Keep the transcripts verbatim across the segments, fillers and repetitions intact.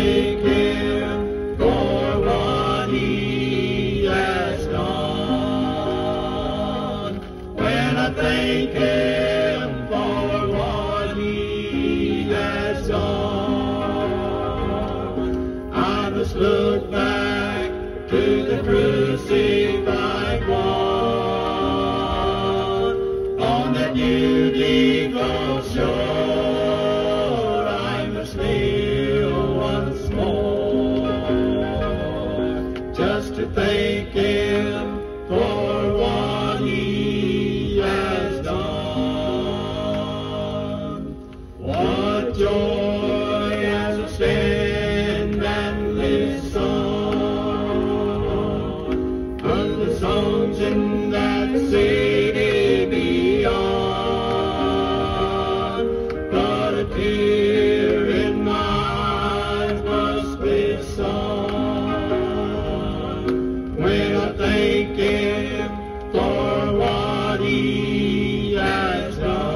thank Him for what He has done. When I thank Him for what He has done, I must look back to the crucified one on that beautiful shore. I must kneel once more just to thank Him for what He has done. What joy as I stand and listen to the songs in that city beyond. But a tear in my eyes must be sung when I thank Him for what He has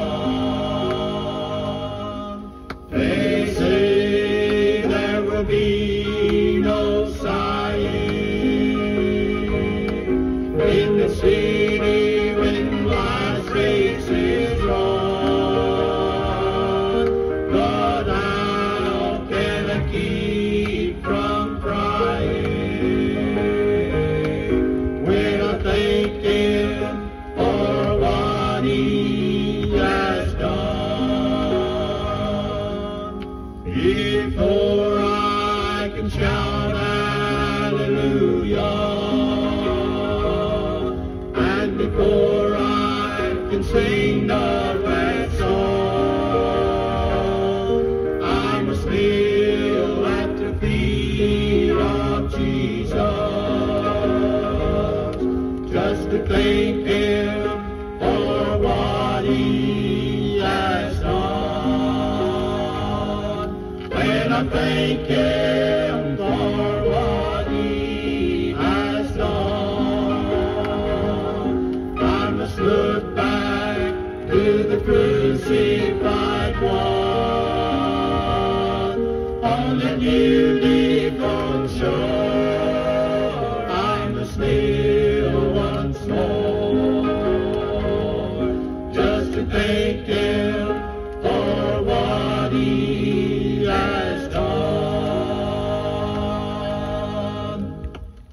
done. They say there will be no sighing in the city when life's race is run. But how can I keep from crying when I thank Him for what He has done? Before I can shout hallelujah, and before I can sing the glad song, I must kneel at the feet of Jesus just to thank Him for what He has done. When I thank Him for what He has done, I must look back to the crucified one on the beautiful shore. I must kneel once more just to thank Him for what He has done.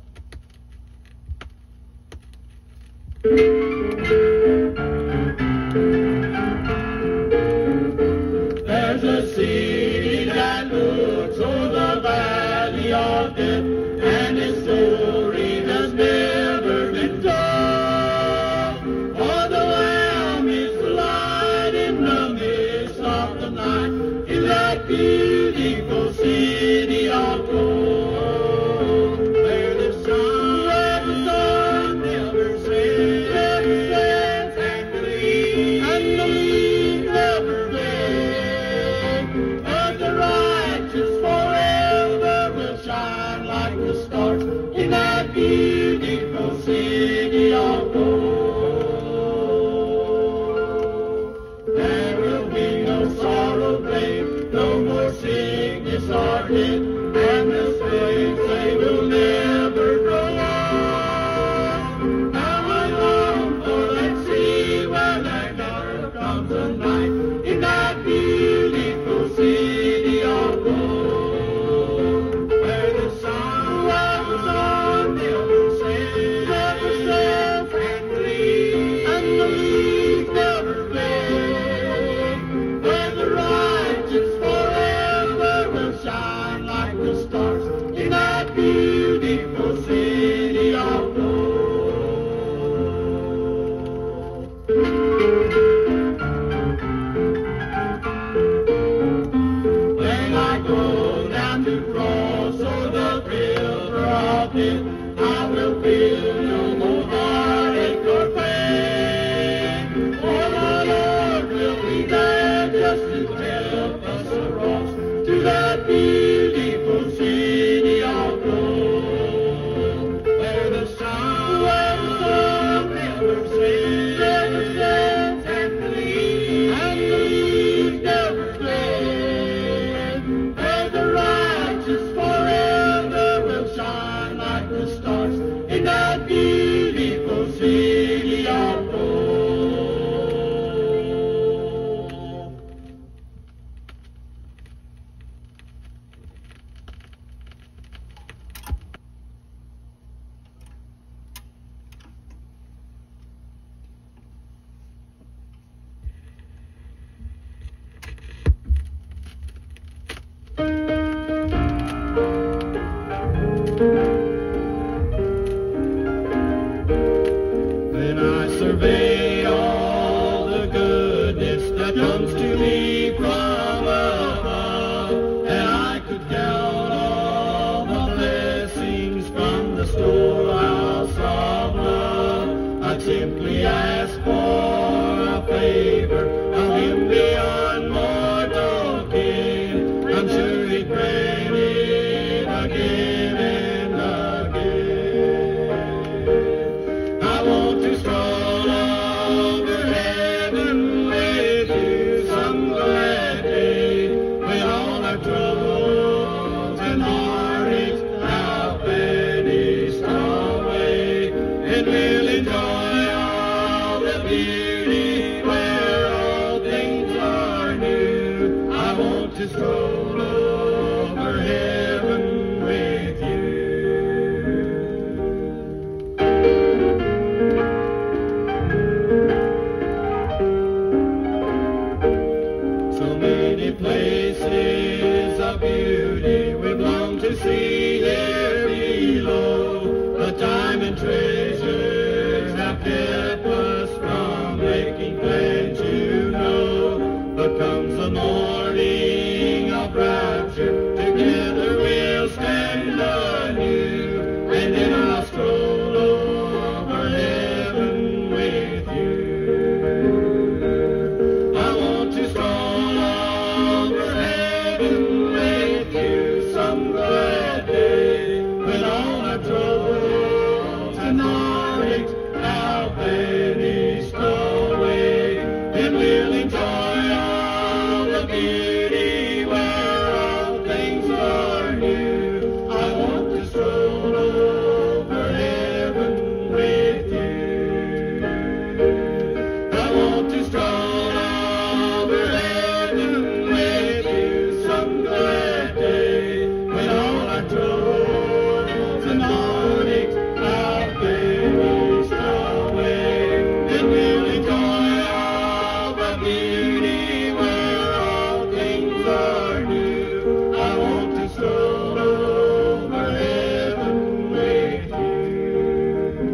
There's a city that looks over the valley of death, and its story has never been told. For the Lamb is the light in the midst of the night, in that beautiful city of gold, where the sun, where the sun never sets, never sets, and the leaves, and the leaves never fade. But the righteous forever will shine like the stars in that beautiful city of gold. There will be no sorrow, blame, no more sickness or death, and the slaves they will never grow old. Now I long for that sea where that dark comes the night, in that beautiful city of gold, where the sun, where the sun never sets, never sets, and the leaves, and the leaves never fade. Where the righteous forever will shine like the stars in that beautiful city of gold. When I go down to cross over the river of death, I will feel no more heartache or pain. For the Lord will be there just to help us across to that beautiful city of gold, where the sun, where the sun never sets, never sets, and the leaves, and the leaves never fade. Where the righteous some glad day when all my troubles and heartaches have vanished away, and we'll enjoy all the beauty where all things are new. I want to stroll over heaven with you. I want to stroll over heaven with you some glad day when all our troubles and heartaches have vanished away, and we'll enjoy all the beauty where all things are new. I want to stroll over heaven with you.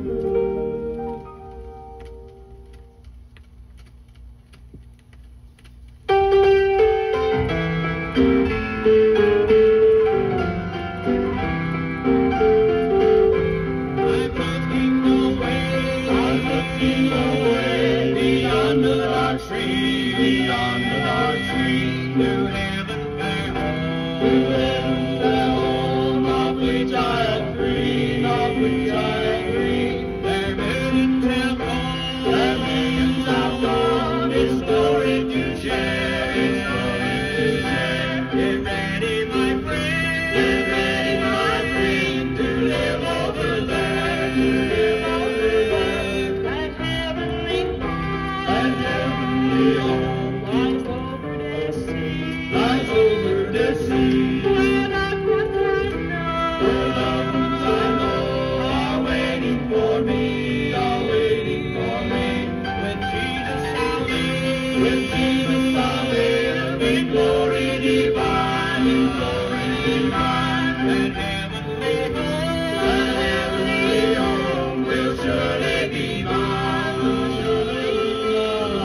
I'm looking away, I'm looking away beyond the dark tree, beyond the dark tree, to heaven their home, to heaven their home, of which I am free, of which I am free. Their millions have gone, their millions have gone, His glory to share, His glory to share. Get ready, my friend, get ready, my friend, to live over there, to live over there. That heavenly home, that heavenly home, lies over the sea, lies over the sea. Where loved ones I know, where loved ones I know are waiting for me, are waiting for me. With Jesus I'll live, with Jesus I'll live in glory divine, in glory divine. That heavenly home, that heavenly home will surely be mine, will surely be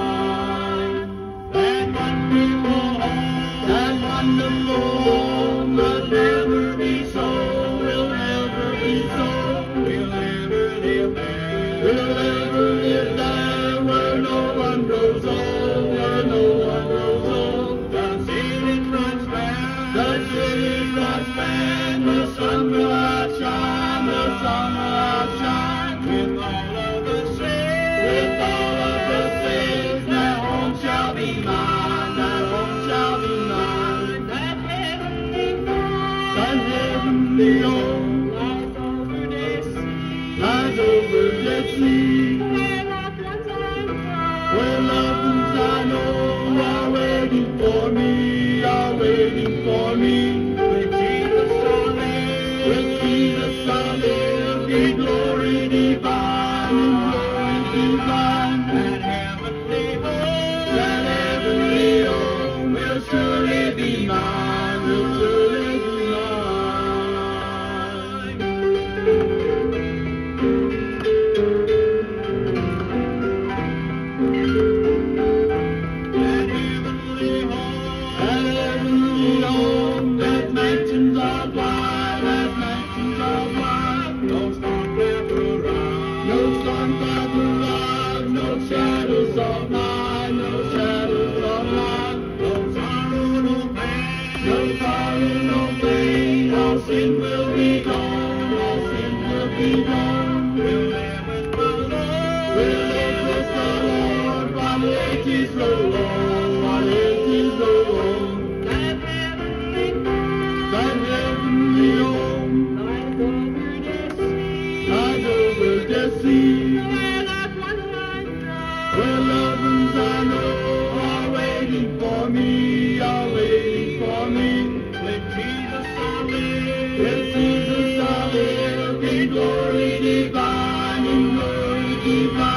mine. That wonderful home, that wonderful home will never be so, will never be so. We'll never live there, we'll never live there, where no one grows old, where no one grows old. The city runs band, the city runs band, the sun will outshine, the sun will outshine. With all of the saints, with all of the saints, that home shall be mine, that home shall be mine. That heavenly home, that heavenly home lies over the sea, lies over the sea. Where loved ones I know, where loved ones I know are waiting for me, are waiting for me. With Jesus I'll live, with Jesus I'll live in glory divine, in glory divine. That heavenly home, that heavenly home will surely be mine, will surely be mine. That heavenly home, that heavenly home, that mansions of light, that mansions of light. No storm clouds will rise, no storm clouds will rise, no shadows of night, no shadows of night. No sorrow, no pain, no sorrow, no pain. All sin will be gone, all sin will be gone. We'll live with the Lord, we'll live with the Lord, while ages roll on, while ages roll on. That heavenly home, that heavenly home lies over the sea, lies over the sea. Where loved ones I know, where loved ones I know are waiting for me, are waiting for me. With Jesus I'll live, with Jesus I'll live in glory divine, in glory divine.